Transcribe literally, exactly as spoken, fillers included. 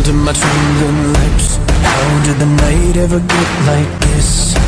to my trembling lips. How did the night ever get like this?